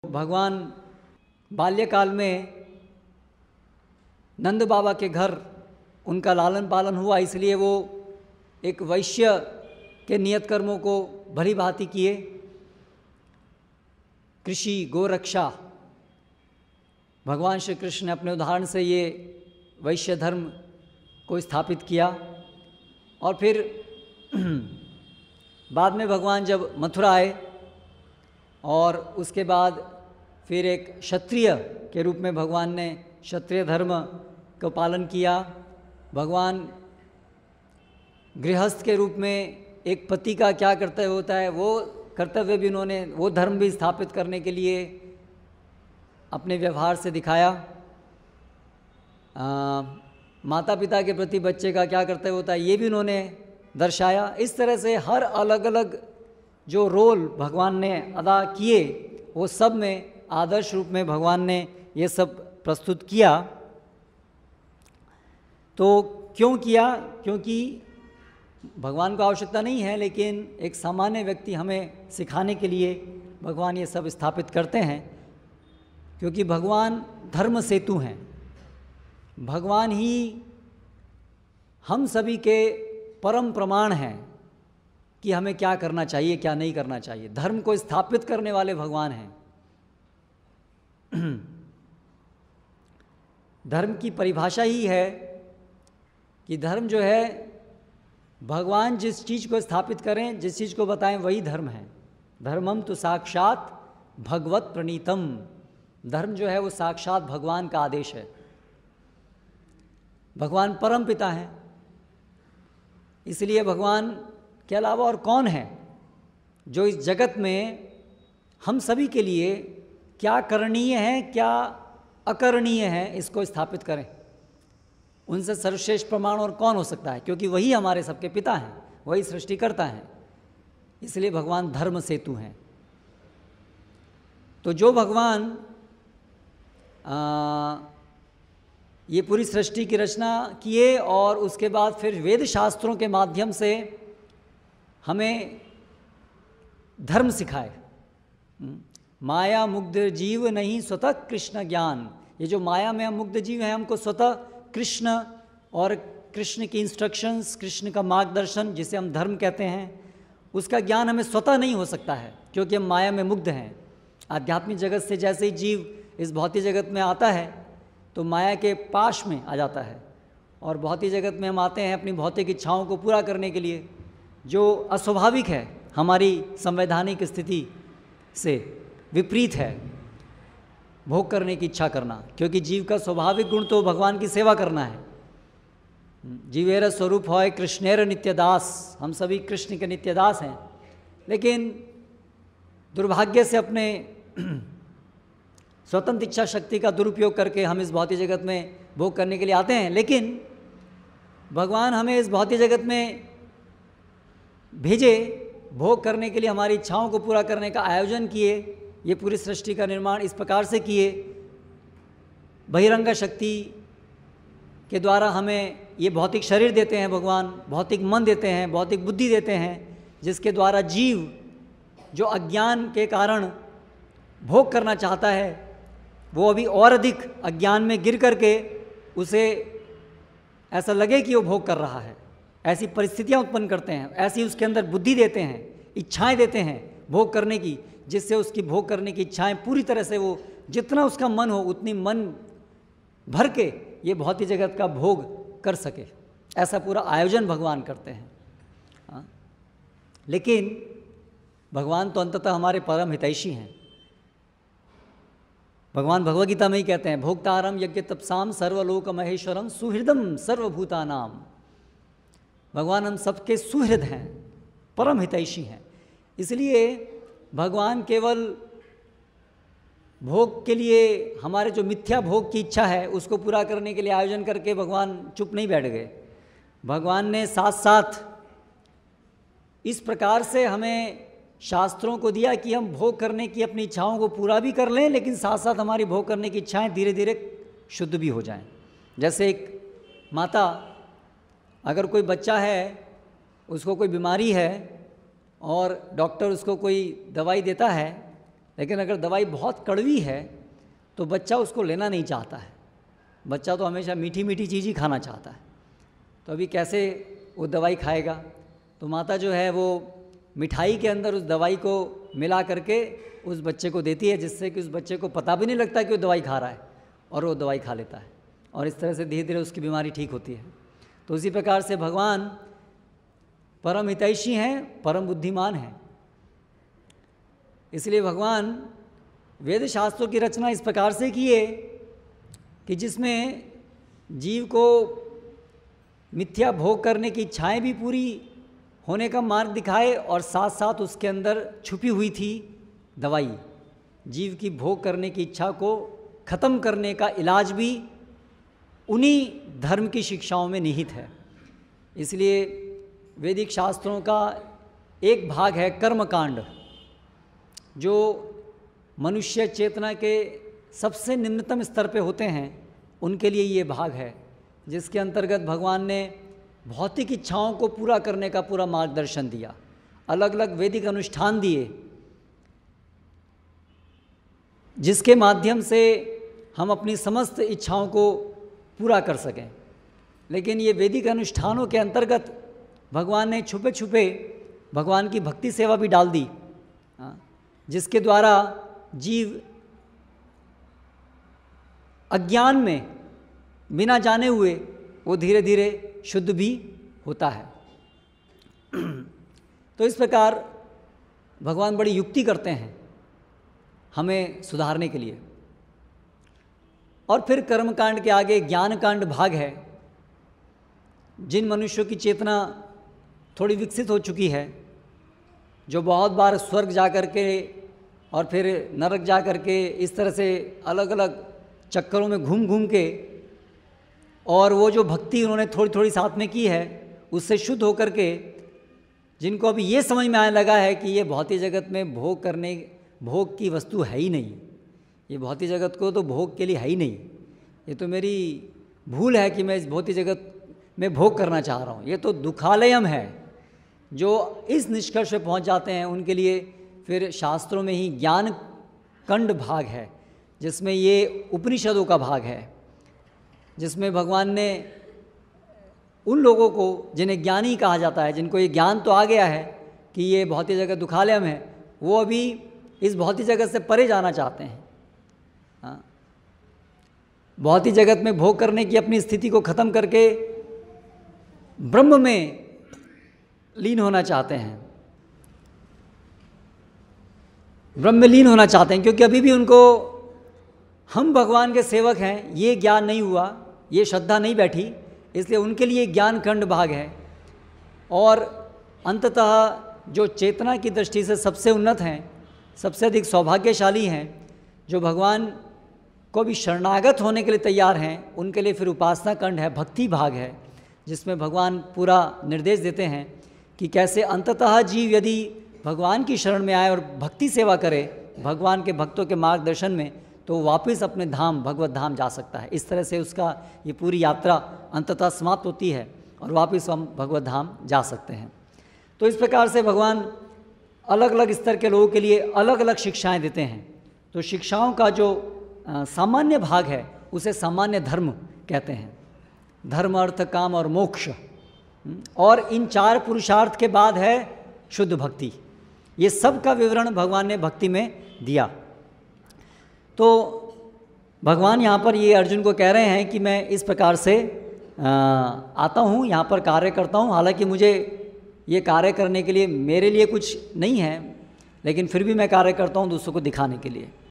भगवान बाल्यकाल में नंद बाबा के घर उनका लालन पालन हुआ, इसलिए वो एक वैश्य के नियत कर्मों को भली भांति किए। कृषि गोरक्षा, भगवान श्री कृष्ण ने अपने उदाहरण से ये वैश्य धर्म को स्थापित किया। और फिर बाद में भगवान जब मथुरा आए और उसके बाद फिर एक क्षत्रिय के रूप में भगवान ने क्षत्रिय धर्म को पालन किया। भगवान गृहस्थ के रूप में एक पति का क्या कर्तव्य होता है वो कर्तव्य भी उन्होंने, वो धर्म भी स्थापित करने के लिए अपने व्यवहार से दिखाया। माता पिता के प्रति बच्चे का क्या कर्तव्य होता है ये भी उन्होंने दर्शाया। इस तरह से हर अलग अलग जो रोल भगवान ने अदा किए वो सब में आदर्श रूप में भगवान ने ये सब प्रस्तुत किया। तो क्यों किया? क्योंकि भगवान को आवश्यकता नहीं है, लेकिन एक सामान्य व्यक्ति हमें सिखाने के लिए भगवान ये सब स्थापित करते हैं, क्योंकि भगवान धर्म सेतु हैं। भगवान ही हम सभी के परम प्रमाण हैं कि हमें क्या करना चाहिए क्या नहीं करना चाहिए। धर्म को स्थापित करने वाले भगवान हैं। धर्म की परिभाषा ही है कि धर्म जो है, भगवान जिस चीज़ को स्थापित करें, जिस चीज़ को बताएं वही धर्म है। धर्मम तो साक्षात भगवत प्रणीतम। धर्म जो है वो साक्षात भगवान का आदेश है। भगवान परम पिता हैं, इसलिए भगवान के अलावा और कौन है जो इस जगत में हम सभी के लिए क्या करणीय है क्या अकरणीय है इसको स्थापित करें। उनसे सर्वश्रेष्ठ प्रमाण और कौन हो सकता है, क्योंकि वही हमारे सबके पिता हैं, वही सृष्टिकर्ता हैं। इसलिए भगवान धर्म सेतु हैं। तो जो भगवान ये पूरी सृष्टि की रचना किए और उसके बाद फिर वेद शास्त्रों के माध्यम से हमें धर्म सिखाए। माया मुग्ध जीव नहीं स्वतः कृष्ण ज्ञान। ये जो माया में हम मुग्ध जीव हैं, हमको स्वतः कृष्ण और कृष्ण की इंस्ट्रक्शंस, कृष्ण का मार्गदर्शन जिसे हम धर्म कहते हैं, उसका ज्ञान हमें स्वतः नहीं हो सकता है, क्योंकि हम माया में मुग्ध हैं। आध्यात्मिक जगत से जैसे ही जीव इस भौतिक जगत में आता है तो माया के पाश में आ जाता है, और भौतिक जगत में हम आते हैं अपनी भौतिक इच्छाओं को पूरा करने के लिए, जो अस्वाभाविक है, हमारी संवैधानिक स्थिति से विपरीत है भोग करने की इच्छा करना। क्योंकि जीव का स्वाभाविक गुण तो भगवान की सेवा करना है। जीवेर स्वरूप होय कृष्णेर नित्यदास। हम सभी कृष्ण के नित्यदास हैं, लेकिन दुर्भाग्य से अपने स्वतंत्र इच्छा शक्ति का दुरुपयोग करके हम इस भौतिक जगत में भोग करने के लिए आते हैं। लेकिन भगवान हमें इस भौतिक जगत में भेजे भोग करने के लिए, हमारी इच्छाओं को पूरा करने का आयोजन किए। ये पूरी सृष्टि का निर्माण इस प्रकार से किए। बहिरंग शक्ति के द्वारा हमें ये भौतिक शरीर देते हैं भगवान, भौतिक मन देते हैं, भौतिक बुद्धि देते हैं, जिसके द्वारा जीव जो अज्ञान के कारण भोग करना चाहता है, वो अभी और अधिक अज्ञान में गिर करके उसे ऐसा लगे कि वो भोग कर रहा है, ऐसी परिस्थितियां उत्पन्न करते हैं। ऐसी उसके अंदर बुद्धि देते हैं, इच्छाएं देते हैं भोग करने की, जिससे उसकी भोग करने की इच्छाएं पूरी तरह से, वो जितना उसका मन हो उतनी मन भर के ये भौतिक जगत का भोग कर सके। ऐसा पूरा आयोजन भगवान करते हैं। हाँ? लेकिन भगवान तो अंततः हमारे परम हितैषी हैं। भगवान भगवद गीता में ही कहते हैं, भोक्तारम यज्ञ तपसाम सर्वलोक महेश्वरम सुहृदम सर्वभूतानाम। भगवान हम सबके सुहृद हैं, परम हितैषी हैं। इसलिए भगवान केवल भोग के लिए, हमारे जो मिथ्या भोग की इच्छा है उसको पूरा करने के लिए आयोजन करके भगवान चुप नहीं बैठ गए। भगवान ने साथ साथ इस प्रकार से हमें शास्त्रों को दिया कि हम भोग करने की अपनी इच्छाओं को पूरा भी कर लें, लेकिन साथ साथ हमारी भोग करने की इच्छाएं धीरे धीरे शुद्ध भी हो जाएं। जैसे एक माता, अगर कोई बच्चा है, उसको कोई बीमारी है और डॉक्टर उसको कोई दवाई देता है, लेकिन अगर दवाई बहुत कड़वी है तो बच्चा उसको लेना नहीं चाहता है। बच्चा तो हमेशा मीठी मीठी चीज़ ही खाना चाहता है, तो अभी कैसे वो दवाई खाएगा? तो माता जो है वो मिठाई के अंदर उस दवाई को मिला करके उस बच्चे को देती है, जिससे कि उस बच्चे को पता भी नहीं लगता कि वो दवाई खा रहा है, और वो दवाई खा लेता है, और इस तरह से धीरे धीरे उसकी बीमारी ठीक होती है। तो उसी प्रकार से भगवान परम हितैषी हैं, परम बुद्धिमान हैं। इसलिए भगवान वेद शास्त्रों की रचना इस प्रकार से की है कि जिसमें जीव को मिथ्या भोग करने की इच्छाएं भी पूरी होने का मार्ग दिखाए, और साथ साथ उसके अंदर छुपी हुई थी दवाई, जीव की भोग करने की इच्छा को ख़त्म करने का इलाज भी उन्हीं धर्म की शिक्षाओं में निहित है। इसलिए वैदिक शास्त्रों का एक भाग है कर्मकांड, जो मनुष्य चेतना के सबसे निम्नतम स्तर पे होते हैं, उनके लिए ये भाग है, जिसके अंतर्गत भगवान ने भौतिक इच्छाओं को पूरा करने का पूरा मार्गदर्शन दिया, अलग अलग वैदिक अनुष्ठान दिए, जिसके माध्यम से हम अपनी समस्त इच्छाओं को पूरा कर सकें। लेकिन ये वैदिक अनुष्ठानों के अंतर्गत भगवान ने छुपे छुपे भगवान की भक्ति सेवा भी डाल दी, जिसके द्वारा जीव अज्ञान में बिना जाने हुए वो धीरे धीरे शुद्ध भी होता है। तो इस प्रकार भगवान बड़ी युक्ति करते हैं हमें सुधारने के लिए। और फिर कर्मकांड के आगे ज्ञानकांड भाग है। जिन मनुष्यों की चेतना थोड़ी विकसित हो चुकी है, जो बहुत बार स्वर्ग जा कर के और फिर नरक जा कर के इस तरह से अलग अलग चक्करों में घूम घूम के, और वो जो भक्ति उन्होंने थोड़ी थोड़ी साथ में की है, उससे शुद्ध होकर के जिनको अभी ये समझ में आने लगा है कि ये भौतिक जगत में भोग की वस्तु है ही नहीं, ये भौतिक जगत को तो भोग के लिए है ही नहीं, ये तो मेरी भूल है कि मैं इस भौतिक जगत में भोग करना चाह रहा हूँ, ये तो दुखालयम है। जो इस निष्कर्ष पे पहुँच जाते हैं उनके लिए फिर शास्त्रों में ही ज्ञान कंड भाग है, जिसमें ये उपनिषदों का भाग है, जिसमें भगवान ने उन लोगों को जिन्हें ज्ञानी कहा जाता है, जिनको ये ज्ञान तो आ गया है कि ये भौतिक जगत दुखालयम है, वो अभी इस भौतिक जगत से परे जाना चाहते हैं। हाँ, भौतिक जगत में भोग करने की अपनी स्थिति को ख़त्म करके ब्रह्म में लीन होना चाहते हैं, ब्रह्म में लीन होना चाहते हैं, क्योंकि अभी भी उनको हम भगवान के सेवक हैं ये ज्ञान नहीं हुआ, ये श्रद्धा नहीं बैठी, इसलिए उनके लिए ज्ञान खंड भाग है। और अंततः जो चेतना की दृष्टि से सबसे उन्नत हैं, सबसे अधिक सौभाग्यशाली हैं, जो भगवान को भी शरणागत होने के लिए तैयार हैं, उनके लिए फिर उपासना खंड है, भक्ति भाग है, जिसमें भगवान पूरा निर्देश देते हैं कि कैसे अंततः जीव यदि भगवान की शरण में आए और भक्ति सेवा करे भगवान के भक्तों के मार्गदर्शन में, तो वापस अपने धाम भगवत धाम जा सकता है। इस तरह से उसका ये पूरी यात्रा अंततः समाप्त होती है और वापस हम भगवत धाम जा सकते हैं। तो इस प्रकार से भगवान अलग अलग स्तर के लोगों के लिए अलग अलग शिक्षाएं देते हैं। तो शिक्षाओं का जो सामान्य भाग है उसे सामान्य धर्म कहते हैं, धर्म अर्थ काम और मोक्ष। और इन चार पुरुषार्थ के बाद है शुद्ध भक्ति। ये सब का विवरण भगवान ने भक्ति में दिया। तो भगवान यहाँ पर ये अर्जुन को कह रहे हैं कि मैं इस प्रकार से आता हूँ, यहाँ पर कार्य करता हूँ, हालांकि मुझे ये कार्य करने के लिए मेरे लिए कुछ नहीं है, लेकिन फिर भी मैं कार्य करता हूँ दूसरों को दिखाने के लिए।